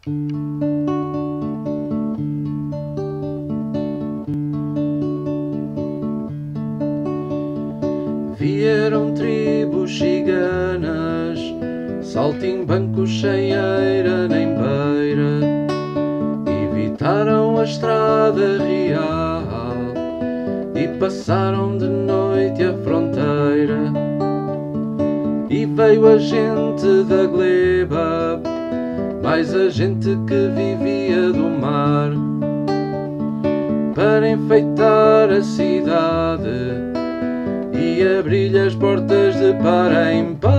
Vieram tribos ciganas, saltimbancos sem eira nem beira, evitaram a estrada real e passaram de noite a fronteira. E veio a gente da gleba, mais a gente que vivia do mar, para enfeitar a cidade e abrir-lhe as portas de par em par.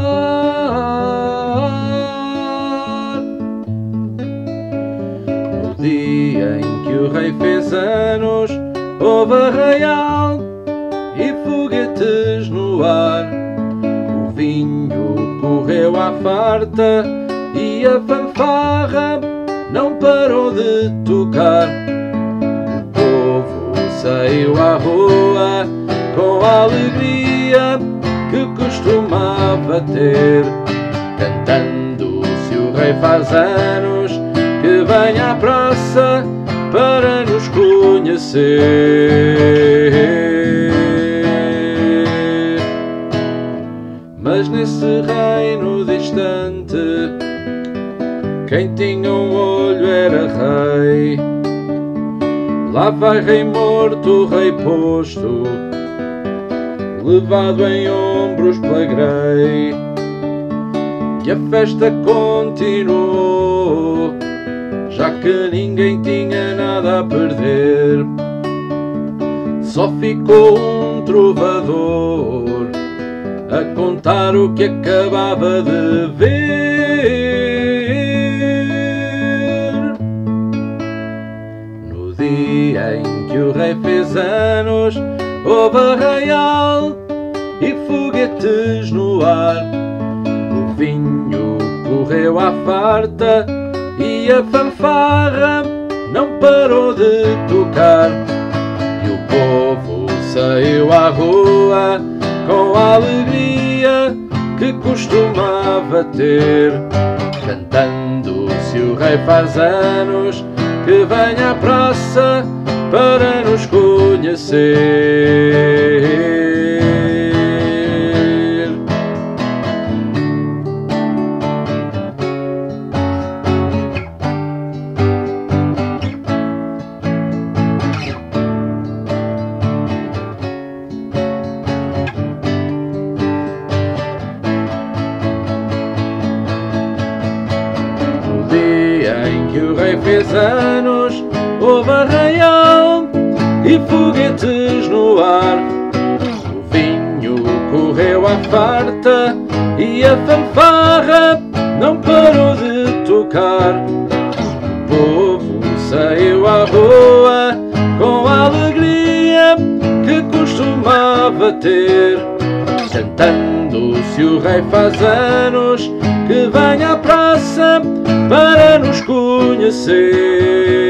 No dia em que o rei fez anos, houve arraial e foguetes no ar. O vinho correu à farta e a fanfarra não parou de tocar. O povo saiu à rua com a alegria que costumava ter, cantando: se o rei faz anos, que venha à praça para nos conhecer. Mas nesse reino distante, quem tinha um olho era rei. Lá vai rei morto, rei posto, levado em ombros pela grei. E a festa continuou, já que ninguém tinha nada a perder. Só ficou um trovador a contar o que acabava de ver. No dia em que o rei fez anos, houve arraial e foguetes no ar. O vinho correu à farta e a fanfarra não parou de tocar. E o povo saiu à rua com a alegria que costumava ter, cantando: se o rei faz anos, que venha à praça para nos conhecer. No dia em que o rei fez anos, houve arraial e foguetes no ar. O vinho correu à farta e a fanfarra não parou de tocar. O povo saiu à rua com a alegria que costumava ter, cantando: se o rei faz anos, que venha à praça para nos conhecer.